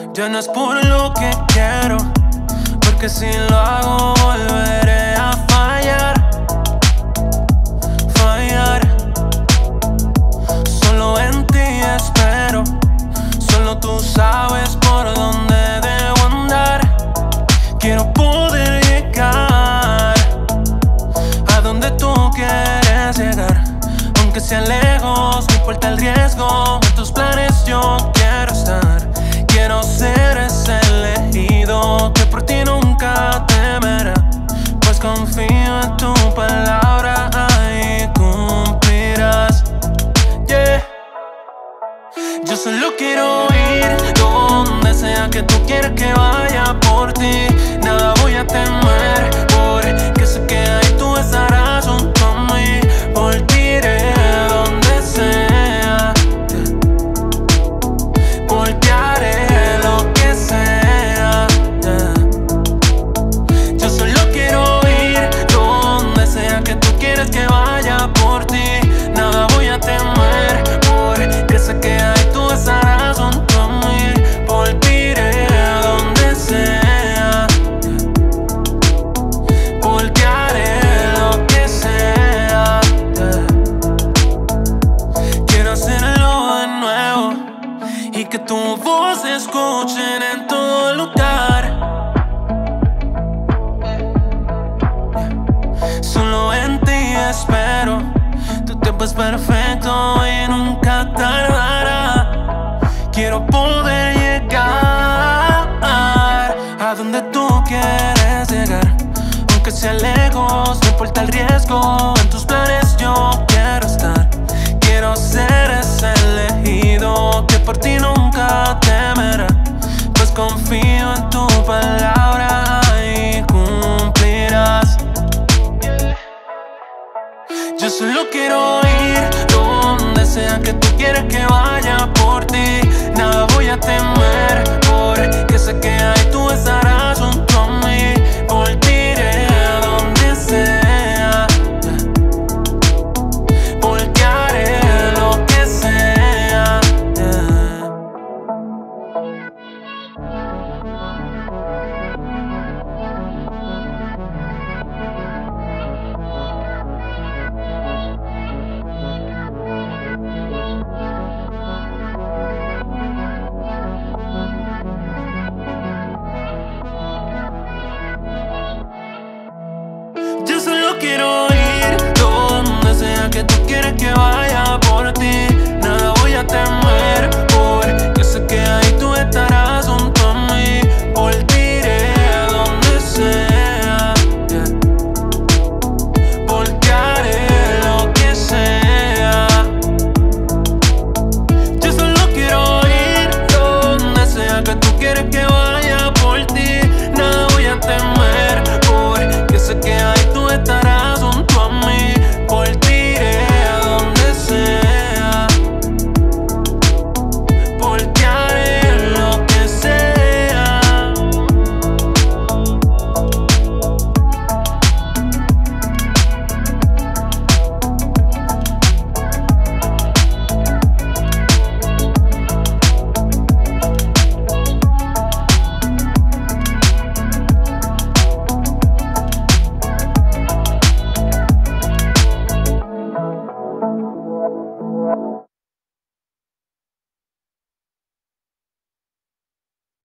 Ya no es por lo que quiero, porque si lo hago volveré a fallar. Solo en ti espero, solo tú sabes por dónde debo andar. Quiero poder llegar a donde tú quieres llegar, aunque sea lejos, no importa el riesgo. En tus planes yo quiero estar. Quiero ser ese elegido que por ti nunca temerá, pues confío en tu palabra y cumplirás. Yeah. Yo solo quiero ir donde sea que tú quieras que vaya por ti. Nada voy a temer, porque sé que ahí tú estarás junto a mí. Por ti iré donde sea, porque haré lo que sea. Yo solo quiero ir donde sea que tú quieras que vaya por ti. Nada voy a temer, porque sé que ahí tú estarás junto a mí. Por ti iré donde sea, porque haré lo que sea. Quiero hacerlo de nuevo y que tu voz se escuche en todo lugar. Solo en ti espero, tu tiempo es perfecto y nunca tardará. Quiero poder llegar a donde tú quieres llegar, aunque sea lejos, no importa el riesgo. En tus planes yo quiero estar. Quiero ser ese elegido que por ti nunca temerá, pues confío en tu palabra y cumplirás. Yo solo quiero ir donde sea que tú quieras que vaya por ti. Nada voy a temer, porque sé que ahí tú estarás junto a mí. Por ti iré donde sea, porque haré lo que sea. Yo solo quiero ir donde sea que tú quieras que vaya por ti. Nada voy a temer, porque sé que ahí tú estarás junto a mí. Por ti iré donde sea, porque haré lo que sea. Yo solo quiero ir donde sea que tú quieras que vaya por ti. Nada voy a temer, porque sé que ahí tú estarás junto a mí. Por ti iré donde sea, porque haré lo que sea.